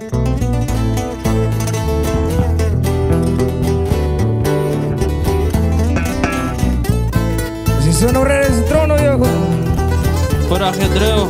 Si suena honrar ese trono, viejo. Por ajedreo.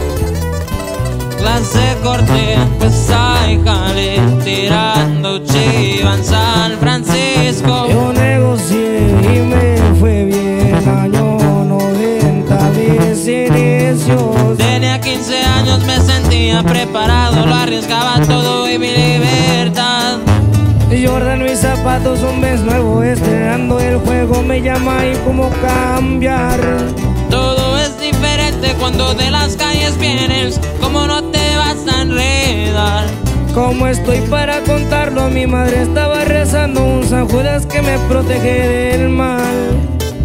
Clase corte, pesada y jale, tirando chiva en San Francisco. Yo negocié y me fue bien, año 90, mis inicios. Tenía 15 años, me sentía preparado, lo arriesgaba todo y mi libertad. Jordan, mis zapatos, un mes nuevo, estrenando el juego, me llama y cómo cambiar. Todo es diferente cuando de las calles vienes, ¿cómo no te vas a enredar? ¿Cómo estoy para contarlo? Mi madre estaba rezando un San Judas que me protege del mal.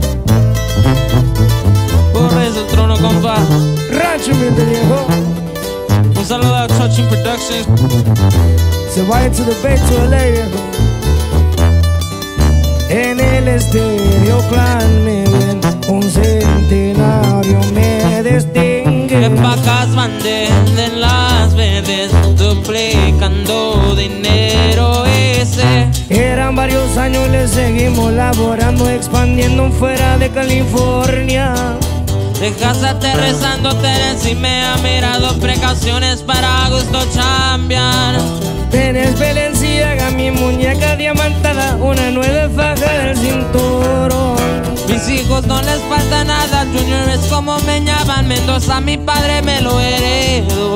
Por eso el trono, compa. Rancho humilde, viejo. Un saludo a Touching Productions. Se vaya to the Bay to LA, viejo. En el estéreo clan me ven, un centenario me distingue. Que pacas van de las veces, duplicando dinero ese. Eran varios años, le seguimos laborando, expandiendo fuera de California. Dejas aterrizando Tennessee, me ha mirado precauciones para gusto chambear. Tenés Balenciaga, mi muñeca diamantada, una nueva faja del cinturón. Mis hijos no les falta nada, Junior es como me llaman, Mendoza mi padre me lo heredó.